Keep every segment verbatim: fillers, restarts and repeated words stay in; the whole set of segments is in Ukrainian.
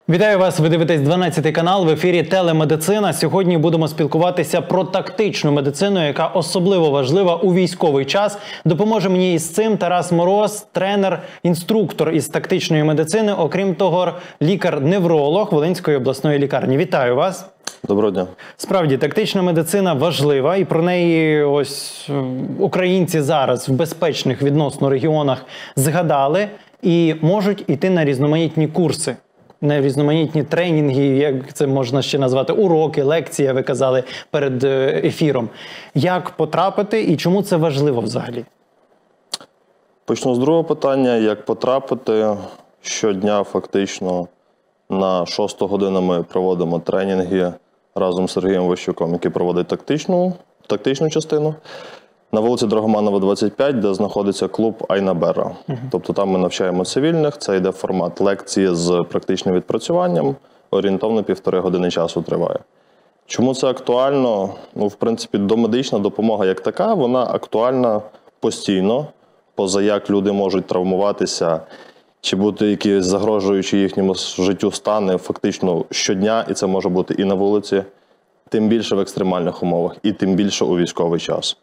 Вітаю вас, ви дивитесь дванадцятий канал, в ефірі телемедицина. Сьогодні будемо спілкуватися про тактичну медицину, яка особливо важлива у військовий час. Допоможе мені із цим Тарас Мороз, тренер, інструктор із тактичної медицини, окрім того, лікар-невролог Волинської обласної лікарні. Вітаю вас. Доброго дня. Справді, тактична медицина важлива, і про неї ось українці зараз в безпечних відносно регіонах згадали і можуть йти на різноманітні курси. На різноманітні тренінги, як це можна ще назвати, уроки, лекції, ви казали перед ефіром. Як потрапити і чому це важливо взагалі? Почну з другого питання. Як потрапити? Щодня фактично на шосту годину ми проводимо тренінги разом з Сергієм Ващуком, який проводить тактичну, тактичну частину. На вулиці Драгоманова, двадцять п'ять, де знаходиться клуб Айнабера. Uh-huh. Тобто там ми навчаємо цивільних, це йде формат лекції з практичним відпрацюванням, орієнтовно півтори години часу триває. Чому це актуально? Ну, в принципі, домедична допомога як така, вона актуальна постійно, поза як люди можуть травмуватися, чи бути якісь загрожуючі їхньому життю стани фактично щодня, і це може бути і на вулиці, тим більше в екстремальних умовах, і тим більше у військовий час.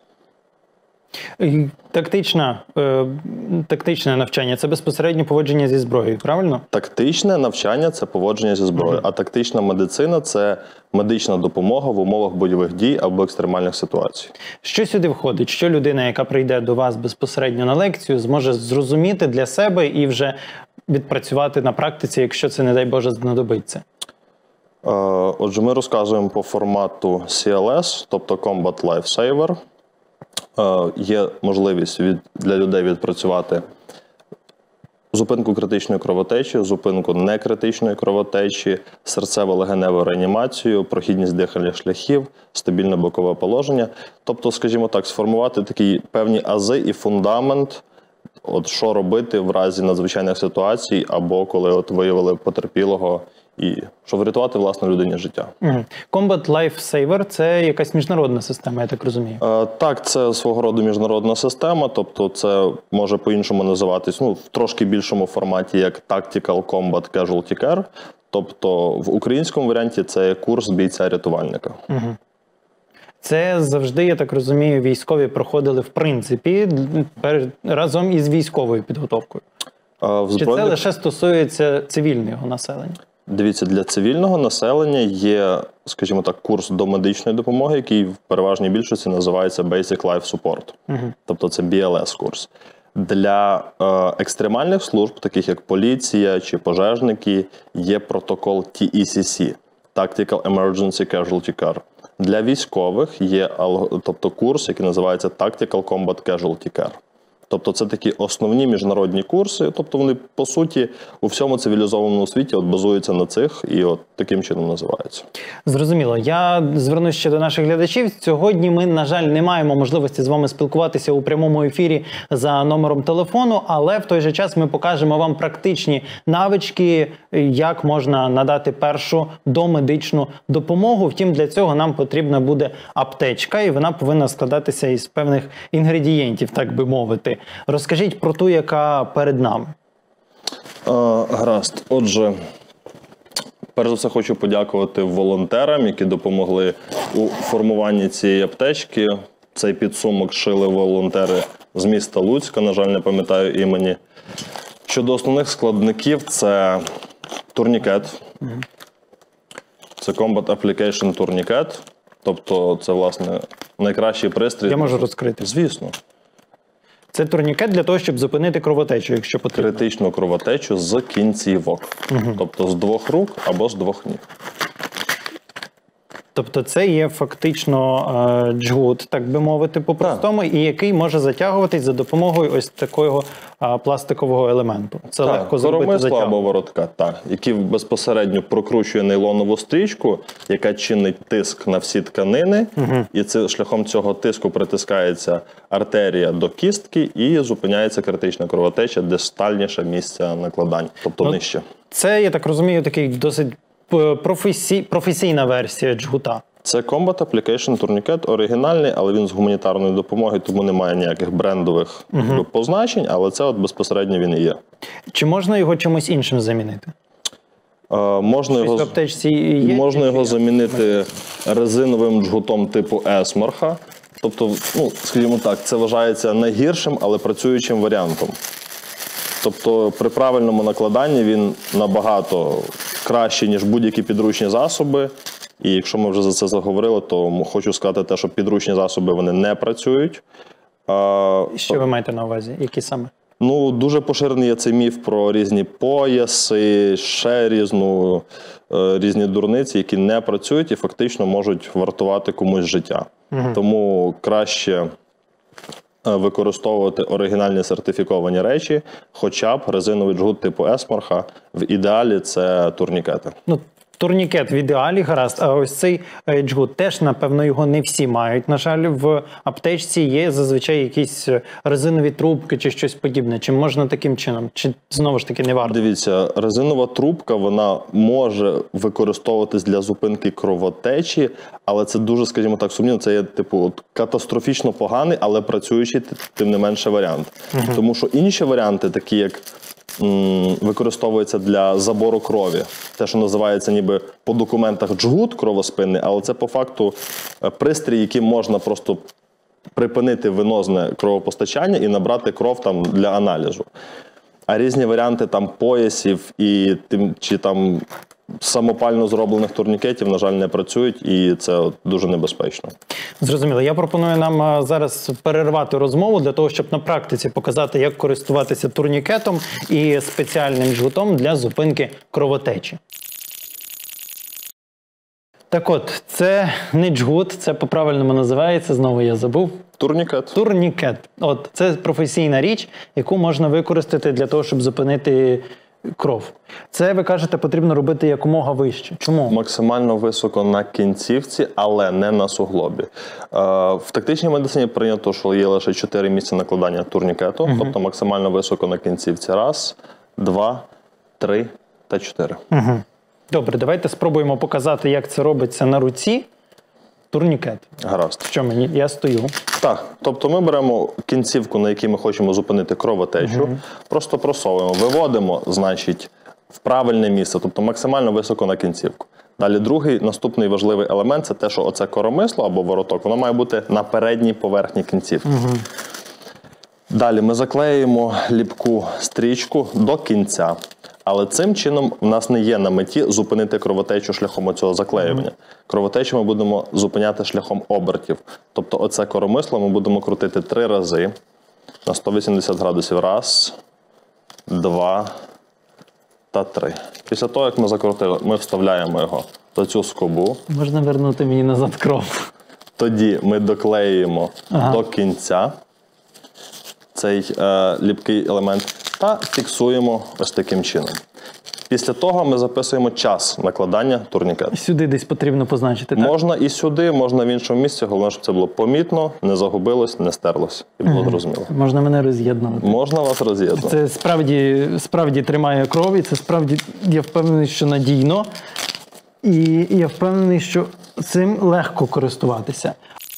Тактична, е, тактичне навчання – це безпосередньо поводження зі зброєю, правильно? Тактичне навчання – це поводження зі зброєю, uh-huh. а тактична медицина – це медична допомога в умовах бойових дій або екстремальних ситуацій. Що сюди входить? Що людина, яка прийде до вас безпосередньо на лекцію, зможе зрозуміти для себе і вже відпрацювати на практиці, якщо це, не дай Боже, знадобиться? Е, отже, ми розказуємо по формату сі ел ес, тобто Combat Life Saver. Є можливість від, для людей відпрацювати зупинку критичної кровотечі, зупинку некритичної кровотечі, серцево-легеневу реанімацію, прохідність дихальних шляхів, стабільне бокове положення. Тобто, скажімо так, сформувати такі певні ази і фундамент, от що робити в разі надзвичайних ситуацій або коли от виявили потерпілого, і щоб врятувати, власне, людині життя. Угу. Combat Life Saver – це якась міжнародна система, я так розумію? Е, так, це свого роду міжнародна система, тобто це може по-іншому називатись, ну, в трошки більшому форматі, як Tactical Combat Casualty Care. Тобто в українському варіанті це курс бійця-рятувальника. Угу. Це завжди, я так розумію, військові проходили, в принципі, разом із військовою підготовкою. Е, в збройних... Чи це лише стосується цивільного населення? Дивіться, для цивільного населення є, скажімо так, курс домедичної допомоги, який в переважній більшості називається Basic Life Support. Uh-huh. Тобто це бі ел ес-курс. Для е, екстремальних служб, таких як поліція чи пожежники, є протокол ті і сі сі – Tactical Emergency Casualty Care. Для військових є тобто, курс, який називається Tactical Combat Casualty Care. Тобто це такі основні міжнародні курси, тобто вони, по суті, у всьому цивілізованому світі от базуються на цих і от таким чином називаються. Зрозуміло. Я звернусь ще до наших глядачів. Сьогодні ми, на жаль, не маємо можливості з вами спілкуватися у прямому ефірі за номером телефону, але в той же час ми покажемо вам практичні навички, як можна надати першу домедичну допомогу. Втім, для цього нам потрібна буде аптечка, і вона повинна складатися із певних інгредієнтів, так би мовити. Розкажіть про ту, яка перед нами. А, гаразд. Отже, перш за все хочу подякувати волонтерам, які допомогли у формуванні цієї аптечки. Цей підсумок шили волонтери з міста Луцька, на жаль, не пам'ятаю імені. Щодо основних складників, це турнікет. Угу. Це Combat Application турнікет. Тобто це, власне, найкращий пристрій. Я можу розкрити? Звісно. Це турнікет для того, щоб зупинити кровотечу, якщо потрібно. Критичну кровотечу з кінцівок. Угу. Тобто з двох рук або з двох ніг. Тобто це є фактично е, джгут, так би мовити, по-простому, і який може затягуватись за допомогою ось такого е, пластикового елементу. Це так, легко зробити затягування. або воротка, так, який безпосередньо прокручує нейлонову стрічку, яка чинить тиск на всі тканини, угу. і це, шляхом цього тиску притискається артерія до кістки і зупиняється критична кровотеча, дистальніше місця накладань, тобто ну, нижче. Це, я так розумію, такий досить професій, професійна версія джгута. Це Combat Application турнікет оригінальний, але він з гуманітарної допомоги, тому немає ніяких брендових угу. позначень, але це от безпосередньо він і є. Чи можна його чимось іншим замінити? Е, можна Щось його, в аптечці є? можна чи його є? замінити резиновим джгутом типу Есмарха. Тобто, ну, скажімо так, це вважається найгіршим, але працюючим варіантом. Тобто при правильному накладанні він набагато кращий, ніж будь-які підручні засоби. І якщо ми вже за це заговорили, то хочу сказати те, що підручні засоби вони не працюють. А, Що ви маєте на увазі? Які саме? Ну, дуже поширений є цей міф про різні пояси, ще різну, е, різні дурниці, які не працюють і фактично можуть вартувати комусь життя. Угу. Тому краще використовувати оригінальні сертифіковані речі, хоча б резиновий джгут типу Есмарха. В ідеалі це турнікети. Ну, турнікет в ідеалі, гаразд. А ось цей джгут теж, напевно, його не всі мають. На жаль, в аптечці є зазвичай якісь резинові трубки чи щось подібне. Чи можна таким чином? Чи знову ж таки не варто? Дивіться, резинова трубка, вона може використовуватись для зупинки кровотечі, але це дуже, скажімо так, сумнівно. Це є, типу, от, катастрофічно поганий, але працюючий, тим не менше, варіант. Угу. Тому що інші варіанти, такі як використовується для забору крові. Те, що називається ніби по документах джгут кровоспинний, але це по факту пристрій, яким можна просто припинити венозне кровопостачання і набрати кров там для аналізу. А різні варіанти там поясів і тим, чи там самопально зроблених турнікетів, на жаль, не працюють, і це дуже небезпечно. Зрозуміло. Я пропоную нам зараз перервати розмову для того, щоб на практиці показати, як користуватися турнікетом і спеціальним джгутом для зупинки кровотечі. Так от, це не джгут, це по-правильному називається, знову я забув. Турнікет. Турнікет. От, це професійна річ, яку можна використати для того, щоб зупинити кров. Це, ви кажете, потрібно робити якомога вище. Чому? Максимально високо на кінцівці, але не на суглобі. Е, в тактичній медицині прийнято, що є лише чотири місця накладання турнікету, угу. тобто максимально високо на кінцівці. Раз, два, три та чотири. Угу. Добре, давайте спробуємо показати, як це робиться на руці. Турнікет. Гаразд. Що мені? Я стою. Так, тобто ми беремо кінцівку, на якій ми хочемо зупинити кровотечу, угу. просто просовуємо, виводимо, значить, в правильне місце, тобто максимально високо на кінцівку. Далі другий, наступний важливий елемент – це те, що оце коромисло або вороток, воно має бути на передній поверхні кінцівки. Угу. Далі ми заклеюємо ліпку стрічку до кінця. Але цим чином в нас не є на меті зупинити кровотечу шляхом оцього заклеювання. Кровотечу ми будемо зупиняти шляхом обертів. Тобто оце коромисло ми будемо крутити три рази на сто вісімдесят градусів. Раз, два та три. Після того, як ми закрутили, ми вставляємо його за цю скобу. Можна вернути мені назад кров. Тоді ми доклеюємо ага. до кінця цей е, ліпкий елемент та фіксуємо ось таким чином. Після того ми записуємо час накладання турнікету. Сюди десь потрібно позначити, так? Можна і сюди, можна в іншому місці, головне, щоб це було помітно, не загубилось, не стерлось і було угу. зрозуміло. Можна мене роз'єднувати. Можна вас роз'єднувати. Це справді, справді тримає кров, і це справді, я впевнений, що надійно. І я впевнений, що цим легко користуватися.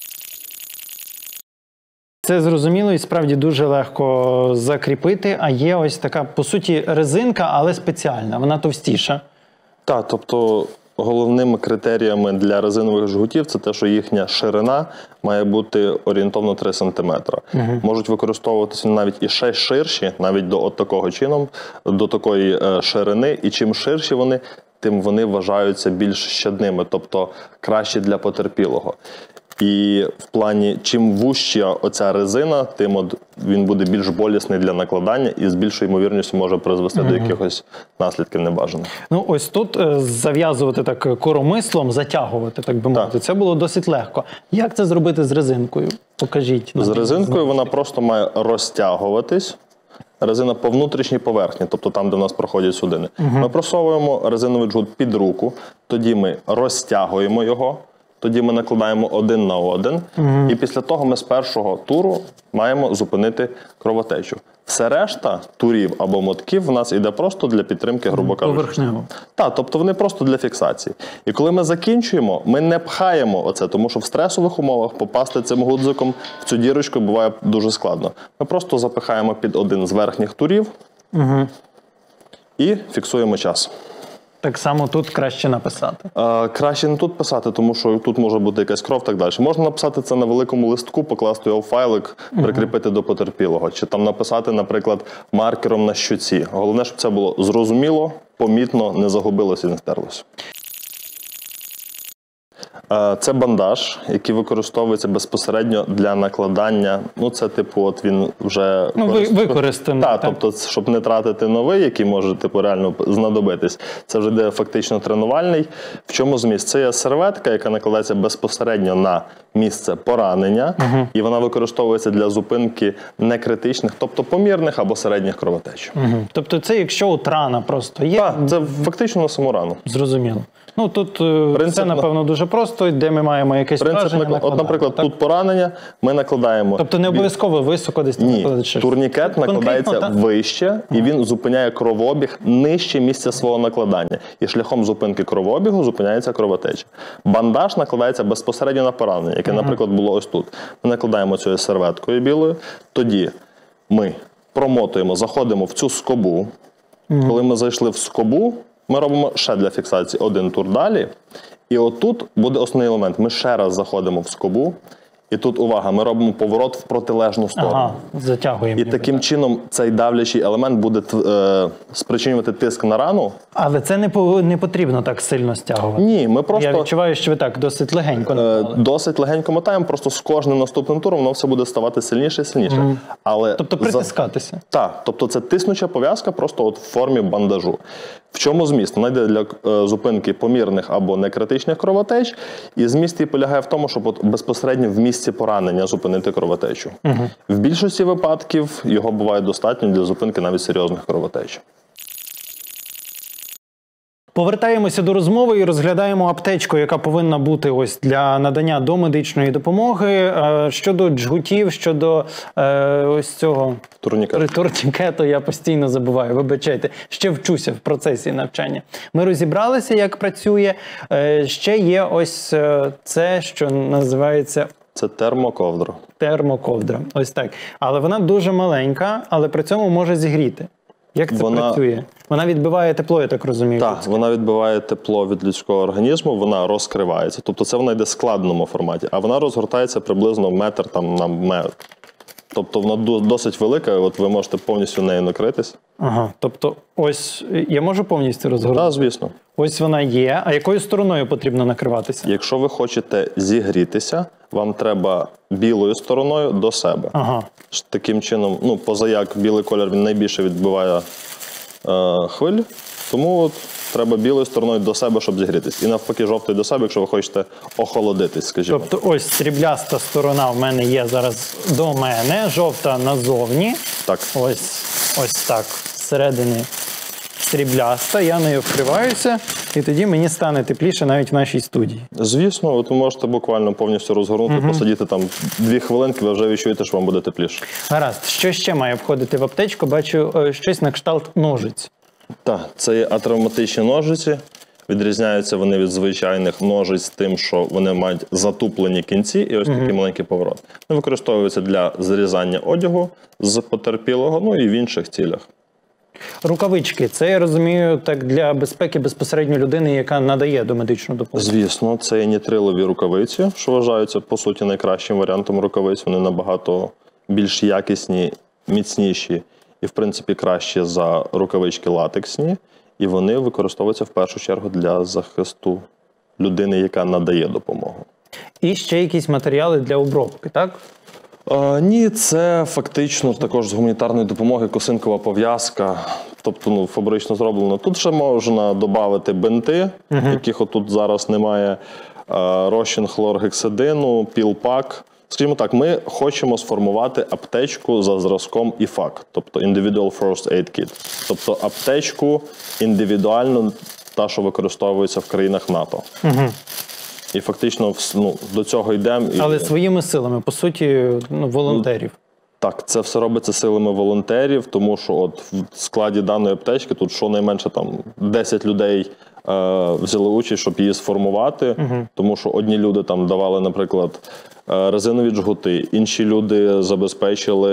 Це зрозуміло і справді дуже легко закріпити, а є ось така, по суті, резинка, але спеціальна, вона товстіша. Так, тобто головними критеріями для резинових жгутів це те, що їхня ширина має бути орієнтовно три сантиметри. Угу. Можуть використовуватися навіть і ще ширші, навіть до от такого чином, до такої е, ширини, і чим ширші вони, тим вони вважаються більш щадними, тобто краще для потерпілого. І в плані, чим вужча оця резина, тим от він буде більш болісний для накладання і з більшою ймовірністю може призвести mm-hmm. до якихось наслідків небажаних. Ну ось тут е, зав'язувати так коромислом, затягувати, так би мовити, так. Це було досить легко. Як це зробити з резинкою? Покажіть. З резинкою вона просто має розтягуватись. Резина по внутрішній поверхні, тобто там, де в нас проходять судини. Mm-hmm. Ми просовуємо резиновий джгут під руку, тоді ми розтягуємо його. Тоді ми накладаємо один на один, угу. і після того ми з першого туру маємо зупинити кровотечу. Все решта турів або мотків в нас йде просто для підтримки, грубо кажучи. Поверхнево. Так, тобто вони просто для фіксації. І коли ми закінчуємо, ми не пхаємо оце, тому що в стресових умовах попасти цим гудзиком в цю дірочку буває дуже складно. Ми просто запихаємо під один з верхніх турів угу. і фіксуємо час. Так само тут краще написати. Е, краще не тут писати, тому що тут може бути якась кров і так далі. Можна написати це на великому листку, покласти його в файлик, прикріпити uh-huh. до потерпілого. Чи там написати, наприклад, маркером на щоці. Головне, щоб це було зрозуміло, помітно, не загубилося і не стерлося. Це бандаж, який використовується безпосередньо для накладання. Ну, це, типу, от він вже... Ну, корист... використаний. Так, так, тобто, щоб не тратити новий, який може, типу, реально знадобитись. Це вже йде фактично тренувальний. В чому зміст? Це є серветка, яка накладається безпосередньо на місце поранення, угу. і вона використовується для зупинки некритичних, тобто помірних або середніх кровотеч. Угу. Тобто це якщо от рана просто є? Так, це фактично на саму рану. Зрозуміло. Ну, тут принцип, це, напевно, дуже просто, де ми маємо якесь враження накладати. От, наприклад, так? Тут поранення, ми накладаємо... Тобто не обов'язково високо десь Ні, накладати? турнікет накладається вище, і він зупиняє кровообіг нижче місця свого накладання. І шляхом зупинки кровообігу зупиняється кровотеча. Бандаж накладається безпосередньо на поранення, яке, наприклад, було ось тут. Ми накладаємо цією серветкою білою, тоді ми промотуємо, заходимо в цю скобу. Коли ми зайшли в скобу, ми робимо ще для фіксації один тур далі. І отут буде основний елемент. Ми ще раз заходимо в скобу. І тут, увага, ми робимо поворот в протилежну сторону. Ага, затягуємо. І таким так. чином цей давлячий елемент буде е, спричинювати тиск на рану. Але це не, по, не потрібно так сильно стягувати. Ні, ми просто... Я відчуваю, що ви так досить легенько мотали. Е, досить легенько мотаємо, просто з кожним наступним туром воно все буде ставати сильніше і сильніше. Mm. Але тобто притискатися? За... Так, тобто це тиснуча пов'язка просто от в формі бандажу. В чому зміст? Вона йде для е, зупинки помірних або некритичних кровотеч, і зміст її полягає в тому, щоб от безпосередньо в місці поранення зупинити кровотечу. Угу. В більшості випадків його буває достатньо для зупинки навіть серйозних кровотеч. Повертаємося до розмови і розглядаємо аптечку, яка повинна бути ось для надання домедичної допомоги. Щодо джгутів, щодо е, ось цього турнікету. турнікету, я постійно забуваю, вибачайте, ще вчуся в процесі навчання. Ми розібралися, як працює. Е, ще є ось це, що називається... Це термоковдра. Термоковдра, ось так. Але вона дуже маленька, але при цьому може зігріти. Як це вона... працює? Вона відбиває тепло, я так розумію. Так, вона відбиває тепло від людського організму, вона розкривається. Тобто це вона йде в складеному форматі, а вона розгортається приблизно метр там, на метр. Тобто вона досить велика, от ви можете повністю нею накритись. Ага, тобто ось я можу повністю розгортати? Так, звісно. Ось вона є. А якою стороною потрібно накриватися? Якщо ви хочете зігрітися, вам треба білою стороною до себе. Ага. Таким чином, ну, поза як білий колір, він найбільше відбиває е, хвиль, тому от треба білою стороною до себе, щоб зігрітись. І навпаки, жовтою до себе, якщо ви хочете охолодитись, скажімо. Тобто ось срібляста сторона в мене є зараз до мене, жовта назовні. Так. Ось, ось так, зсередини срібляста, я нею вкриваюся, і тоді мені стане тепліше навіть в нашій студії. Звісно, от ви можете буквально повністю розгорнути, угу. посидіти там дві хвилинки, ви вже відчуєте, що вам буде тепліше. Гаразд. Що ще має входити в аптечку? Бачу щось на кшталт ножиць. Так, це є атравматичні ножиці. Відрізняються вони від звичайних ножиць тим, що вони мають затуплені кінці і ось такий угу. маленький поворот. Вони використовуються для зрізання одягу з потерпілого, ну і в інших цілях. Рукавички – це, я розумію, так для безпеки безпосередньо людини, яка надає домедичну допомогу. Звісно, це є нітрилові рукавиці, що вважаються, по суті, найкращим варіантом рукавиць. Вони набагато більш якісні, міцніші і, в принципі, кращі за рукавички латексні. І вони використовуються в першу чергу для захисту людини, яка надає допомогу. І ще якісь матеріали для обробки, так? А, ні, це фактично також з гуманітарної допомоги косинкова пов'язка, тобто ну, фабрично зроблено. Тут ще можна додати бинти, угу. яких отут зараз немає, розчин хлоргексидину, пілпак. Скажімо так, ми хочемо сформувати аптечку за зразком і фак, тобто Individual First Aid Kit. Тобто аптечку індивідуально, та, що використовується в країнах НАТО. Угу. І фактично ну, до цього йдемо. Але і... своїми силами, по суті, ну, волонтерів. Так, це все робиться силами волонтерів, тому що от в складі даної аптечки тут щонайменше там десять людей е, взяли участь, щоб її сформувати, угу. тому що одні люди там давали, наприклад, резинові джгути, інші люди забезпечили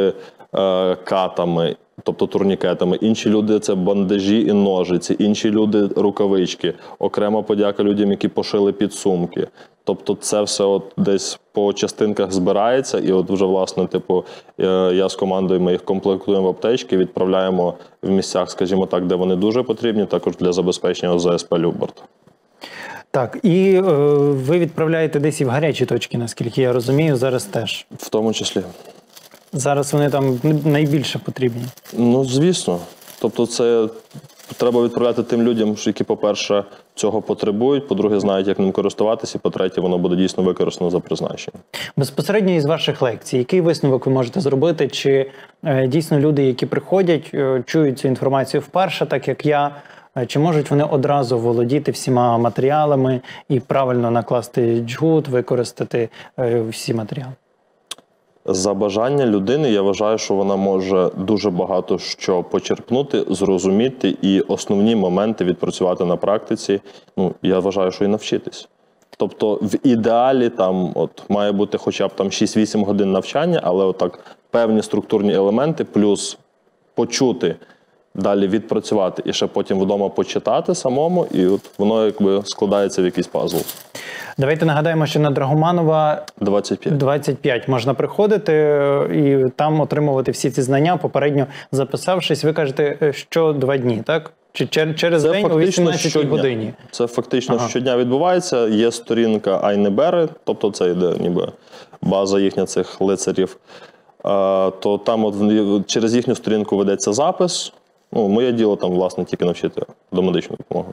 е, катами, тобто турнікетами. Інші люди – це бандажі і ножиці, інші люди – рукавички. Окрема подяка людям, які пошили підсумки. Тобто це все от десь по частинках збирається, і от вже, власне, типу, я з командою, ми їх комплектуємо в аптечки, відправляємо в місцях, скажімо так, де вони дуже потрібні, також для забезпечення О З С П «Любарт». Так, і е, ви відправляєте десь і в гарячі точки, наскільки я розумію, зараз теж. В тому числі. Зараз вони там найбільше потрібні. Ну, звісно. Тобто це треба відправляти тим людям, які, по-перше, цього потребують, по-друге, знають, як ним користуватися, і, по-третє, воно буде дійсно використано за призначенням. Безпосередньо із ваших лекцій, який висновок ви можете зробити? Чи е, дійсно люди, які приходять, е, чують цю інформацію вперше, так як я, е, чи можуть вони одразу володіти всіма матеріалами і правильно накласти джгут, використати е, всі матеріали? За бажання людини, я вважаю, що вона може дуже багато що почерпнути, зрозуміти і основні моменти відпрацювати на практиці. Ну, я вважаю, що і навчитись. Тобто в ідеалі там от має бути хоча б там шість-вісім годин навчання, але отак певні структурні елементи плюс почути, далі відпрацювати і ще потім вдома почитати самому, і от воно якби складається в якийсь пазл. Давайте нагадаємо, що на Драгоманова двадцять п'ять. двадцять п'ять можна приходити і там отримувати всі ці знання, попередньо записавшись. Ви кажете, що два дні, так? Чи через Це день о вісімнадцятій годині? Це фактично ага. щодня відбувається. Є сторінка Айнебери, тобто це йде ніби база їхня цих лицарів. А, то там от через їхню сторінку ведеться запис. Ну, моє діло там, власне, тільки навчити домедичну допомогу.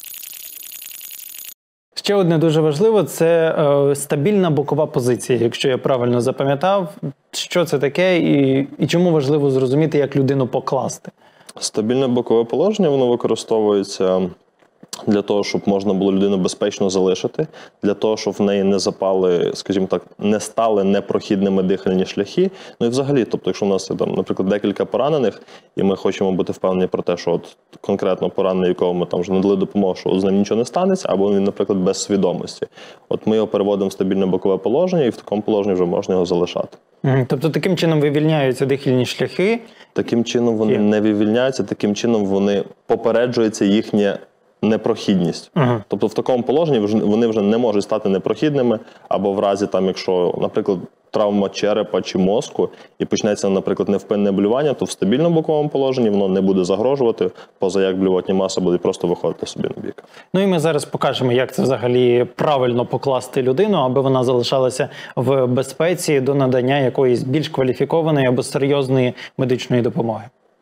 Ще одне дуже важливо – це е, стабільна бокова позиція, якщо я правильно запам'ятав. Що це таке і, і чому важливо зрозуміти, як людину покласти? Стабільне бокове положення, воно використовується для того, щоб можна було людину безпечно залишити, для того, щоб в неї не запали, скажімо так, не стали непрохідними дихальні шляхи. Ну і взагалі, тобто, якщо у нас є, там, наприклад, декілька поранених, і ми хочемо бути впевнені про те, що от конкретно поранений, якого ми там вже надали допомогу, що з ним нічого не станеться, або він, наприклад, без свідомості. От ми його переводимо в стабільне бокове положення, і в такому положенні вже можна його залишати. Тобто таким чином вивільняються дихальні шляхи? Таким чином вони не вивільняються, таким чином вони попереджується їхнє непрохідність. Uh-huh. Тобто в такому положенні вони вже не можуть стати непрохідними, або в разі, там, якщо, наприклад, травма черепа чи мозку і почнеться, наприклад, невпинне блювання, то в стабільному боковому положенні воно не буде загрожувати, поза як блювотні маси будуть просто виходити собі на бік. Ну і ми зараз покажемо, як це взагалі правильно покласти людину, аби вона залишалася в безпеці до надання якоїсь більш кваліфікованої або серйозної медичної допомоги.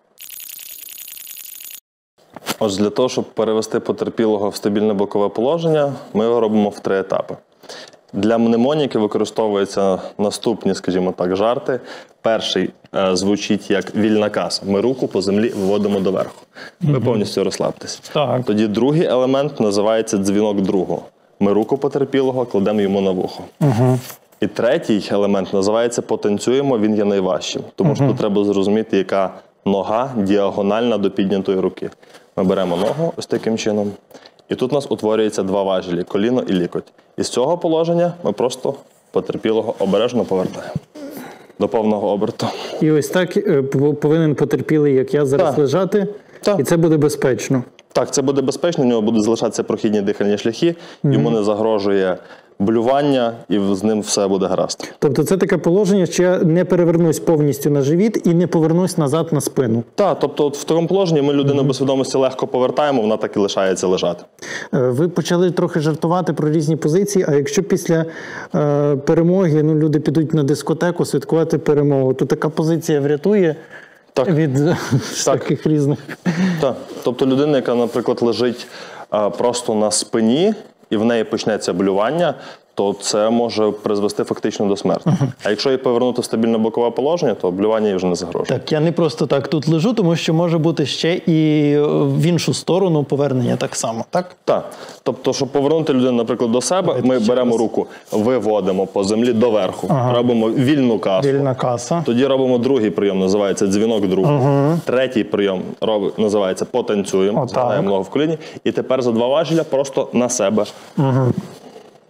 Ось для того, щоб перевести потерпілого в стабільне бокове положення, ми його робимо в три етапи. Для мнемоніки використовуються наступні, скажімо так, жарти. Перший е, звучить як вільна каса. Ми руку по землі виводимо доверху. Ви mm-hmm. повністю розслабтесь. Так. Тоді другий елемент називається дзвінок другого. Ми руку потерпілого кладемо йому на вухо. Mm-hmm. І третій елемент називається потанцюємо, він є найважчим. Тому mm-hmm. що тут треба зрозуміти, яка нога діагональна до піднятої руки. Ми беремо ногу ось таким чином. І тут у нас утворюється два важелі – коліно і лікоть. І з цього положення ми просто потерпілого обережно повертаємо до повного оберту. І ось так повинен потерпілий, як я, зараз так. лежати, так. і це буде безпечно. Так, це буде безпечно, в нього будуть залишатися прохідні дихальні шляхи, mm-hmm. йому не загрожує блювання, і з ним все буде гаразд. Тобто це таке положення, що я не перевернусь повністю на живіт і не повернусь назад на спину? Так, тобто от в такому положенні ми людину mm-hmm. без свідомості легко повертаємо, вона так і лишається лежати. Ви почали трохи жартувати про різні позиції, а якщо після е, перемоги ну, люди підуть на дискотеку святкувати перемогу, то така позиція врятує так. від таких так. різних? Так, тобто людина, яка, наприклад, лежить е, просто на спині, і в неї почнеться блювання, то це може призвести фактично до смерті. Uh-huh. А якщо її повернути в стабільне бокове положення, то блювання їй вже не загрожує. Так, я не просто так тут лежу, тому що може бути ще і в іншу сторону повернення так само, так? Так. Тобто, щоб повернути людину, наприклад, до себе, Давайте ми беремо раз. руку, виводимо по землі доверху, ага. робимо вільну касу. Вільна каса. Тоді робимо другий прийом, називається дзвінок другого. Uh-huh. Третій прийом робить, називається потанцюємо, згинаємо ногу в коліні. І тепер за два важеля просто на себе. Uh-huh.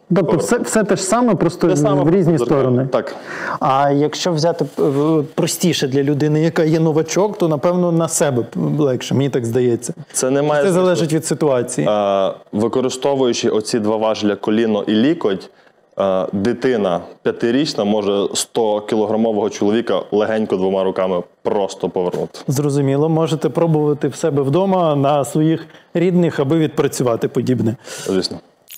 Тобто все, все те ж саме, просто Те саме, в різні просто сторони. Так. А якщо взяти е, простіше для людини, яка є новачок, то, напевно, на себе легше, мені так здається. Це не має Це змісту. залежить від ситуації. Е, використовуючи оці два важеля коліно і лікоть, е, дитина п'ятирічна може сто кілограмового чоловіка легенько двома руками просто повернути. Зрозуміло, можете пробувати в себе вдома на своїх рідних, аби відпрацювати подібне. Звісно.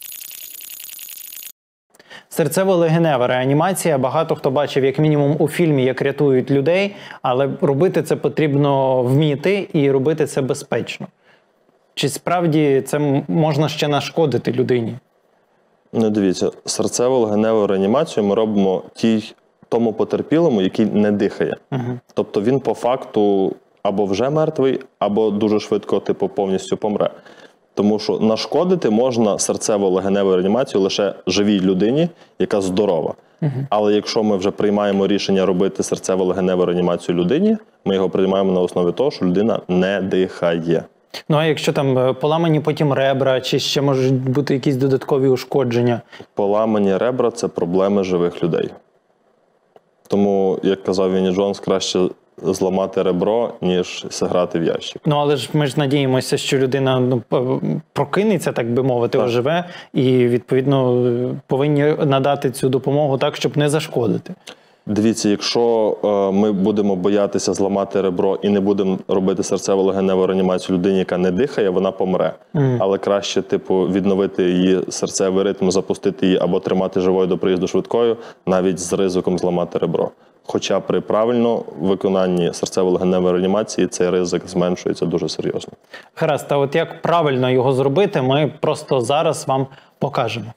Серцево-легенева реанімація. Багато хто бачив, як мінімум, у фільмі, як рятують людей, але робити це потрібно вміти і робити це безпечно. Чи справді це м- можна ще нашкодити людині? Ну, дивіться, серцево-легеневу реанімацію ми робимо тій, тому потерпілому, який не дихає. Угу. Тобто він по факту або вже мертвий, або дуже швидко типу, повністю помре. Тому що нашкодити можна серцево-легеневу реанімацію лише живій людині, яка здорова. Угу. Але якщо ми вже приймаємо рішення робити серцево-легеневу реанімацію людині, ми його приймаємо на основі того, що людина не дихає. Ну, а якщо там поламані потім ребра, чи ще можуть бути якісь додаткові ушкодження? Поламані ребра – це проблеми живих людей. Тому, як казав Вінні Джонс, краще зламати ребро, ніж зіграти в ящик. Ну, але ж ми ж надіємося, що людина ну, прокинеться, так би мовити, Так. оживе, і, відповідно, повинні надати цю допомогу так, щоб не зашкодити. Дивіться, якщо е, ми будемо боятися зламати ребро і не будемо робити серцево-легеневу реанімацію людині, яка не дихає, вона помре. Mm. Але краще, типу, відновити її серцевий ритм, запустити її або тримати живою до приїзду швидкою, навіть з ризиком зламати ребро. Хоча при правильному виконанні серцево-легеневої реанімації цей ризик зменшується дуже серйозно. Гаразд, а от як правильно його зробити, ми просто зараз вам покажемо.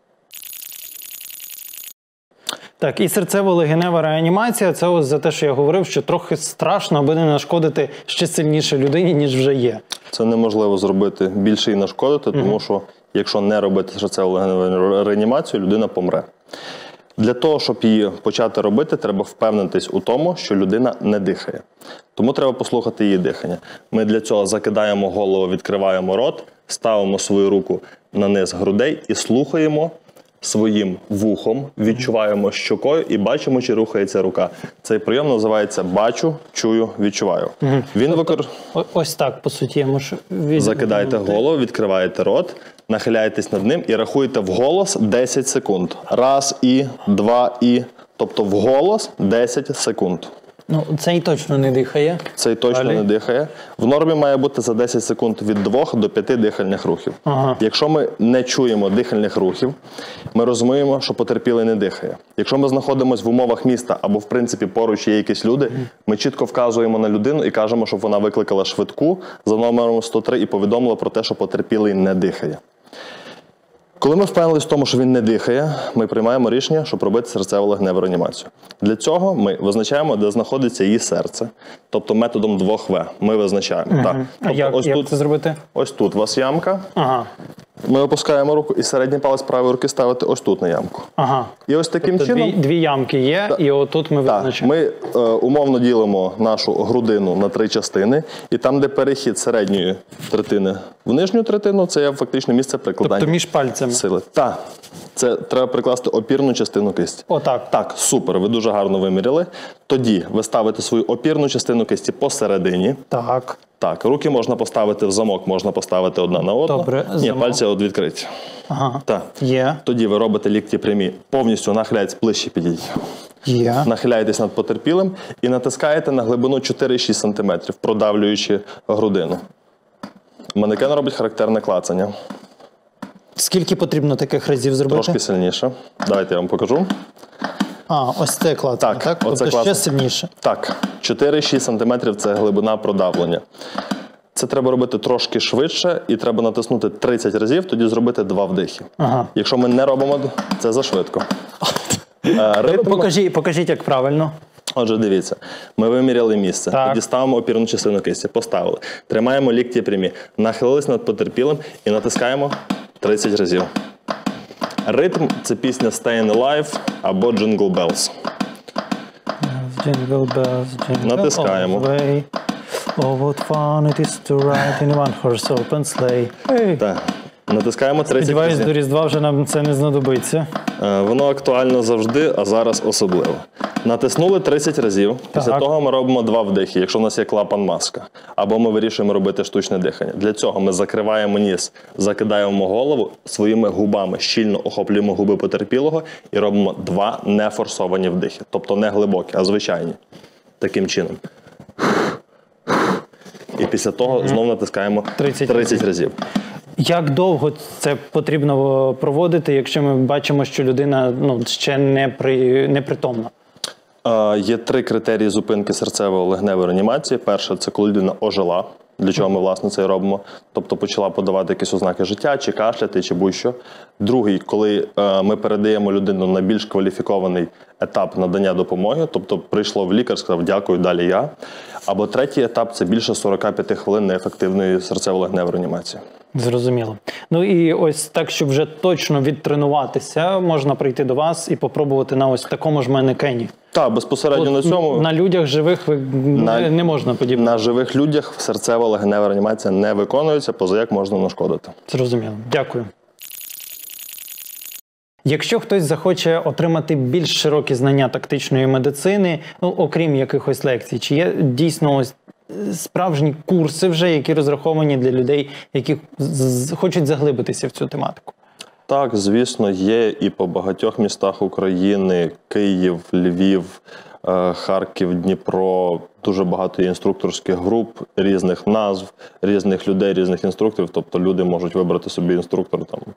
Так, і серцево-легенева реанімація – це ось за те, що я говорив, що трохи страшно, аби не нашкодити ще сильніше людині, ніж вже є. Це неможливо зробити більше і нашкодити, тому mm-hmm. що якщо не робити серцево-легеневу реанімацію, людина помре. Для того, щоб її почати робити, треба впевнитись у тому, що людина не дихає. Тому треба послухати її дихання. Ми для цього закидаємо голову, відкриваємо рот, ставимо свою руку на низ грудей і слухаємо своїм вухом, відчуваємо щокою і бачимо, чи рухається рука. Цей прийом називається «бачу, чую, відчуваю». Угу. Він тобто, викор... Ось так, по суті, я можу... Від... Закидаєте голову, відкриваєте рот, нахиляєтесь над ним і рахуєте вголос десять секунд. Раз, і, два, і. Тобто вголос десять секунд. Ну, цей точно не дихає. Цей точно Далі. не дихає. В нормі має бути за десять секунд від двох до п'яти дихальних рухів. Ага. Якщо ми не чуємо дихальних рухів, ми розуміємо, що потерпілий не дихає. Якщо ми знаходимося в умовах міста або, в принципі, поруч є якісь люди, ми чітко вказуємо на людину і кажемо, щоб вона викликала швидку за номером сто три і повідомила про те, що потерпілий не дихає. Коли ми впевнились в тому, що він не дихає, ми приймаємо рішення, щоб робити серцево-легеневу реанімацію. Для цього ми визначаємо, де знаходиться її серце, тобто методом двох ве. Ми визначаємо. Угу. Так. А Тобто, як, ось як тут, це зробити? Ось тут у вас ямка. Ага. Ми опускаємо руку і середній палець правої руки ставити ось тут на ямку. Ага. І ось таким Тобто чином... Дві, дві ямки є, Так. і отут ми Так, визначаємо. ми е, умовно ділимо нашу грудину на три частини, і там, де перехід середньої третини в нижню третину, це є фактично місце прикладання Тобто між пальцями. сили. Так, це треба прикласти опірну частину кисті. Отак. Так, супер, ви дуже гарно виміряли. Тоді ви ставите свою опірну частину кисті посередині. Так. Так, руки можна поставити в замок, можна поставити одна на одну. Добре, Ні, замок. пальці от відкриті. Ага. Так. Є. Тоді ви робите лікті прямі, повністю нахиляєтесь, ближче підійдіть. Є. Нахиляєтесь над потерпілим і натискаєте на глибину чотири-шість сантиметрів, продавлюючи грудину. Манекен робить характерне клацання. Скільки потрібно таких разів зробити? Трошки сильніше. Давайте я вам покажу. А, ось це клацання, Так, так? оце Тобто клацання. ще сильніше. Так, чотири-шість сантиметрів – це глибина продавлення. Це треба робити трошки швидше і треба натиснути тридцять разів, тоді зробити два вдихи. Ага. Якщо ми не робимо, це зашвидко. Е, Ритм... Покажіть, покажіть, як правильно. Отже, дивіться, ми виміряли місце, Так. тоді ставимо опірну частину кисті, поставили. Тримаємо лікті прямі, нахилились над потерпілим і натискаємо тридцять разів. Ритм – це пісня Stayin' Alive або Jingle Bells. Jingle bells, jingle Натискаємо. all the way. Oh, what fun it is to ride in a one-horse open sleigh. Hey. Так. Натискаємо тридцять Сподіваюсь, разів. до Різдва вже нам це не знадобиться. Е, Воно актуально завжди, а зараз особливо. Натиснули тридцять разів. Після Так. того ми робимо два вдихи, якщо в нас є клапан-маска. Або ми вирішуємо робити штучне дихання. Для цього ми закриваємо ніс, закидаємо голову, своїми губами щільно охоплюємо губи потерпілого і робимо два нефорсовані вдихи. Тобто не глибокі, а звичайні. Таким чином. І після того знову натискаємо тридцять тридцять разів. Як довго це потрібно проводити, якщо ми бачимо, що людина ну, ще не, при, не притомна? Е, Є три критерії зупинки серцево-легневої реанімації. Перше – це коли людина ожила, для чого ми, власне, це і робимо. Тобто почала подавати якісь ознаки життя, чи кашляти, чи будь-що. Другий – коли е, ми передаємо людину на більш кваліфікований етап надання допомоги, тобто прийшло в лікар, сказав «дякую, далі я». Або третій етап – це більше сорок п'ять хвилин неефективної серцево-легневої реанімації. Зрозуміло. Ну і ось так, щоб вже точно відтренуватися, можна прийти до вас і попробувати на ось такому ж манекені. Так, безпосередньо на цьому. На людях живих ви На- не, не можна подібне. На живих людях серцево-легенева реанімація не виконується, поза як можна нашкодити. Зрозуміло. Дякую. Якщо хтось захоче отримати більш широкі знання тактичної медицини, ну, окрім якихось лекцій, чи є дійсно ось справжні курси вже, які розраховані для людей, які з- з- хочуть заглибитися в цю тематику? Так, звісно, є і по багатьох містах України: Київ, Львів, е, Харків, Дніпро. Дуже багато є інструкторських груп, різних назв, різних людей, різних інструкторів. Тобто люди можуть вибрати собі інструктор там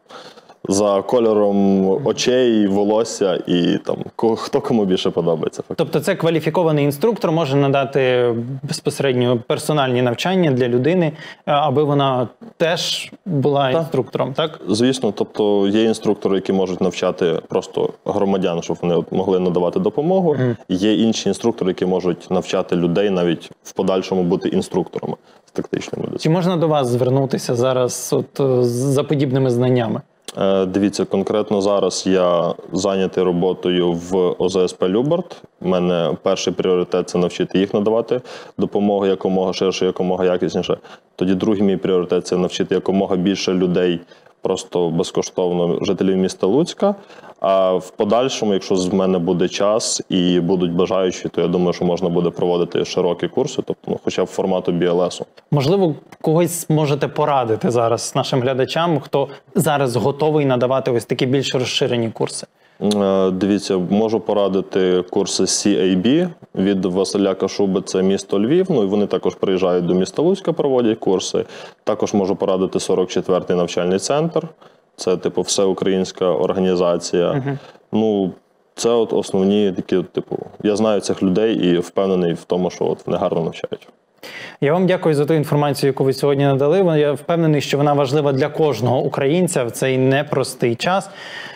за кольором очей, волосся і там ко- хто кому більше подобається. Тобто це кваліфікований інструктор може надати безпосередньо персональні навчання для людини, аби вона теж була Так. інструктором, так? Звісно, тобто є інструктори, які можуть навчати просто громадян, щоб вони от могли надавати допомогу. Є інші інструктори, які можуть навчати людей навіть в подальшому бути інструкторами з тактичної медицини. Чи можна до вас звернутися зараз от, е, за подібними знаннями? Е, Дивіться, конкретно зараз я зайнятий роботою в О З С П Любарт. У мене перший пріоритет – це навчити їх надавати допомогу якомога ширше, якомога якісніше. Тоді другий мій пріоритет – це навчити якомога більше людей просто безкоштовно, жителів міста Луцька. А в подальшому, якщо з мене буде час і будуть бажаючі, то я думаю, що можна буде проводити широкі курси, тобто ну, хоча б формату бі ел ес. Можливо, когось можете порадити зараз нашим глядачам, хто зараз готовий надавати ось такі більш розширені курси? Е, Дивіться, можу порадити курси Сі Ей Бі від Василя Кашуби, це місто Львів, ну і вони також приїжджають до міста Луцька, проводять курси. Також можу порадити сорок четвертий навчальний центр, це типу всеукраїнська організація. Угу. Ну, це от основні такі, типу, я знаю цих людей і впевнений в тому, що от вони гарно навчають. Я вам дякую за ту інформацію, яку ви сьогодні надали. Я впевнений, що вона важлива для кожного українця в цей непростий час.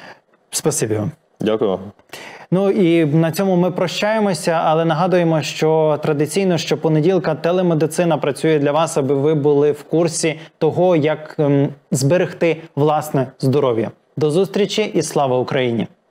Спасибі вам. Дякую. Ну і на цьому ми прощаємося, але нагадуємо, що традиційно щопонеділка телемедицина працює для вас, аби ви були в курсі того, як ем, зберегти власне здоров'я. До зустрічі і слава Україні!